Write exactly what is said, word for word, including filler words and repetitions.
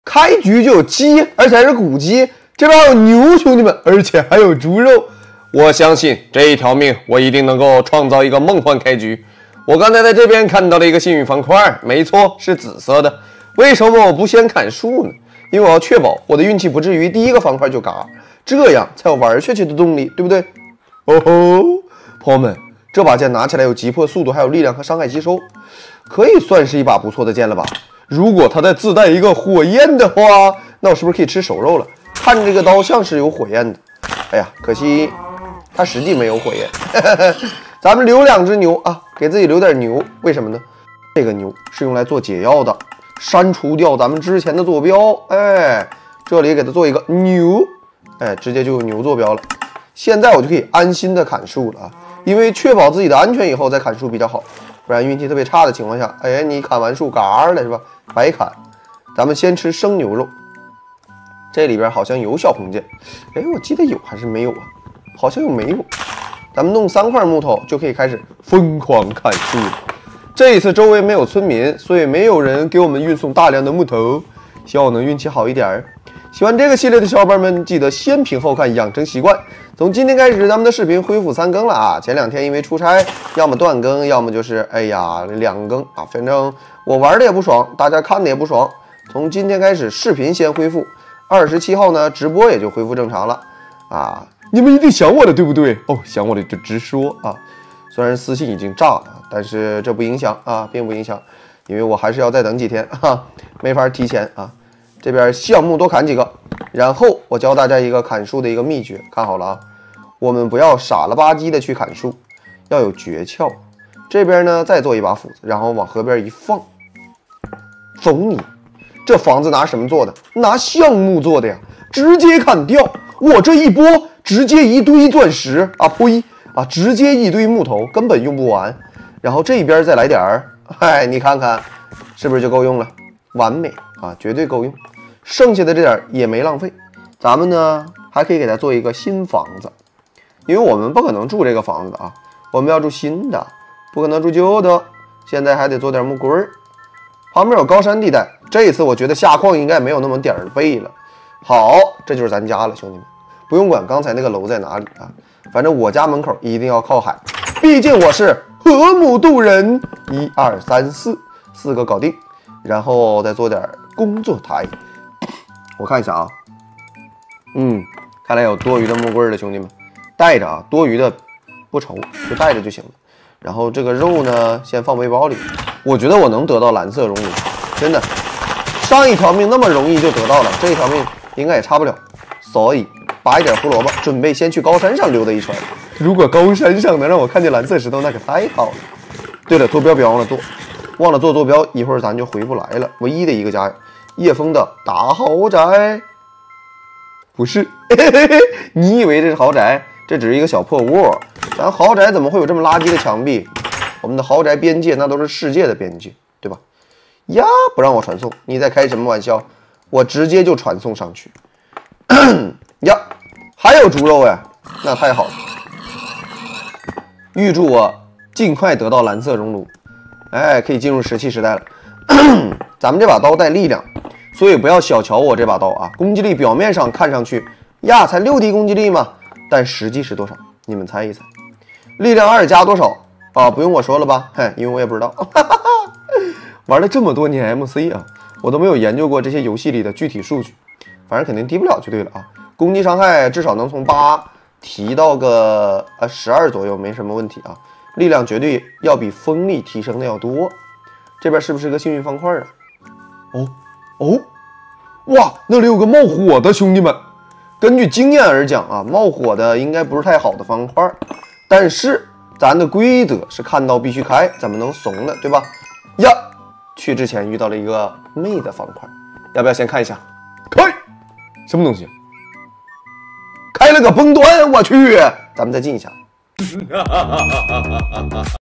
开局就有鸡，而且还是古鸡，这边还有牛，兄弟们，而且还有猪肉。我相信这一条命，我一定能够创造一个梦幻开局。我刚才在这边看到了一个幸运方块，没错，是紫色的。为什么我不先砍树呢？因为我要确保我的运气不至于第一个方块就嘎，这样才有玩下去的动力，对不对？哦吼，朋友们，这把剑拿起来有击破速度，还有力量和伤害吸收，可以算是一把不错的剑了吧？如果它再自带一个火焰的话，那我是不是可以吃熟肉了？看着这个刀像是有火焰的，哎呀，可惜它实际没有火焰。咱们留两只牛啊，给自己留点牛，为什么呢？这个牛是用来做解药的，删除掉咱们之前的坐标。哎，这里给它做一个牛，哎，直接就有牛坐标了。现在我就可以安心的砍树了啊，因为确保自己的安全以后再砍树比较好，不然运气特别差的情况下，哎，你砍完树嘎了是吧？白砍。咱们先吃生牛肉，这里边好像有小红剑，哎，我记得有还是没有啊？好像又没有。咱们弄三块木头就可以开始疯狂砍树了。这一次周围没有村民，所以没有人给我们运送大量的木头，希望我能运气好一点。喜欢这个系列的小伙伴们，记得先评后看，养成习惯。从今天开始，咱们的视频恢复三更了啊！前两天因为出差，要么断更，要么就是哎呀两更啊，反正我玩的也不爽，大家看的也不爽。从今天开始，视频先恢复，二十七号呢，直播也就恢复正常了啊！你们一定想我的，对不对？哦，想我的就直说啊！虽然私信已经炸了，但是这不影响啊，并不影响，因为我还是要再等几天啊，没法提前啊。这边橡木多砍几个，然后我教大家一个砍树的一个秘诀，看好了啊！我们不要傻了吧唧的去砍树，要有诀窍。这边呢，再做一把斧子，然后往河边一放，走你！这房子拿什么做的？拿橡木做的呀，直接砍掉。我这一波直接一堆钻石啊，呸啊，直接一堆木头，根本用不完。然后这边再来点儿，哎，你看看是不是就够用了？完美啊，绝对够用。剩下的这点也没浪费。咱们呢还可以给它做一个新房子，因为我们不可能住这个房子的啊，我们要住新的，不可能住旧的。现在还得做点木棍儿。旁边有高山地带，这一次我觉得下矿应该没有那么点儿背了。好，这就是咱家了，兄弟们，不用管刚才那个楼在哪里啊，反正我家门口一定要靠海，毕竟我是河姆渡人。一二三四，四个搞定，然后再做点工作台。我看一下啊，嗯，看来有多余的木棍了，兄弟们，带着啊，多余的不愁，就带着就行了。然后这个肉呢，先放背包里。我觉得我能得到蓝色熔炉，真的，上一条命那么容易就得到了，这一条命应该也差不了，所以拔一点胡萝卜，准备先去高山上溜达一圈。如果高山上能让我看见蓝色石头，那可太好了。对了，坐标别忘了做，忘了做坐标，一会儿咱就回不来了。唯一的一个家，叶枫的大豪宅，不是，嘿嘿嘿，你以为这是豪宅？这只是一个小破屋。咱豪宅怎么会有这么垃圾的墙壁？我们的豪宅边界那都是世界的边界，对吧？呀，不让我传送，你在开什么玩笑？我直接就传送上去。呀，还有猪肉哎，那太好了！预祝我尽快得到蓝色熔炉，哎，可以进入石器时代了。咱们这把刀带力量，所以不要小瞧我这把刀啊！攻击力表面上看上去呀，才六滴攻击力嘛，但实际是多少？你们猜一猜？力量二加多少？啊，不用我说了吧？嘿，因为我也不知道。玩了这么多年 M C 啊，我都没有研究过这些游戏里的具体数据，反正肯定低不了就对了啊。攻击伤害至少能从八提到个呃十二左右，没什么问题啊。力量绝对要比锋利提升的要多。这边是不是个幸运方块啊？哦哦，哇，那里有个冒火的，兄弟们。根据经验而讲啊，冒火的应该不是太好的方块，但是咱的规则是看到必须开，怎么能怂呢？对吧？呀，去之前遇到了一个妹的方块，要不要先看一下？开，什么东西？开了个崩端，我去！咱们再进一下。